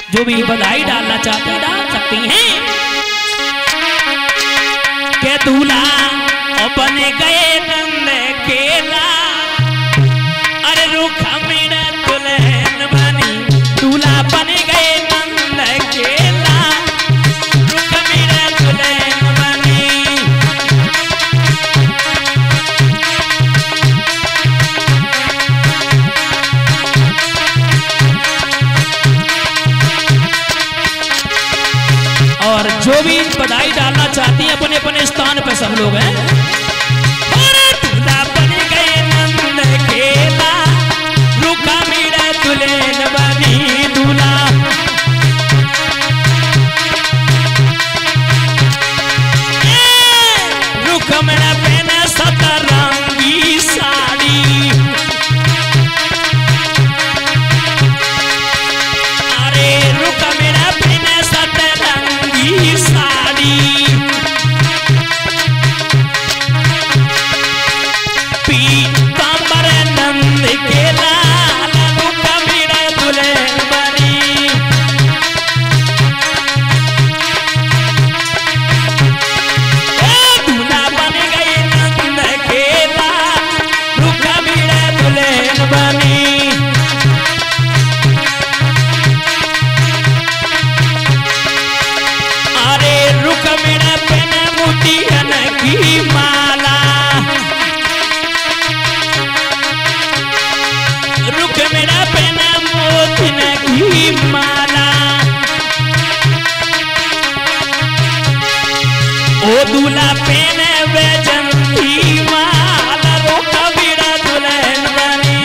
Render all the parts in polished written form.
जो भी बधाई डालना चाहते हैं डाल सकती हैं। के दूल्हा बने गए नंद केला, अरे रूखा मेरा दुल्हन बनी, दूल्हा बने गए नंद केला, रूखा मेरा दुल्हन बनी। और जो भी बधाई डालना चाहती हैं अपने अपने स्थान पे सब लोग हैं। दूल्हा बन गए नंद केला, रूखा मेरा दुल्हन बनी, दूल्हा रूखा मेरा पहना सतरंगी साड़ी, अरे रूखा मेरा पहना सतरंगी साड़ी, पीतांबर नंद केला, रूखा मेरा दुल्हन बनी। दूल्हा बन गए नंद केला, रूखा मेरा दुल्हन बनी। अरे रूखा मेरा पहना मोतियन की माला, रुख मेरा पहना मोतियन की माला, ओ दूल्हा पहने वैजंती माला, रूखा मेरा दुल्हन बनी।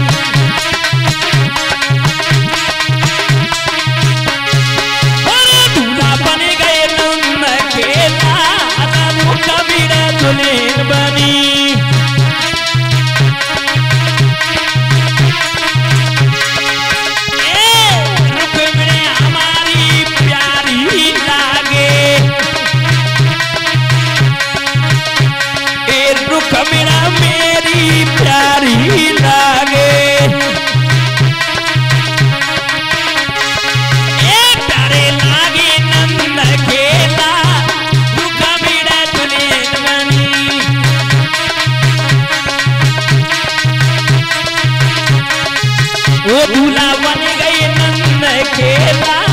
अरे दूल्हा बन गए नंद केला, रूखा मेरा दुल्हन बनी। रुख मेरे हमारी प्यारी लागे, रुख मेरा मेरी प्यारी लागे, प्यारे लागे नंद केला, रूखा मेरा दुल्हन बनी। वो दूल्हा बन गए नंद केला,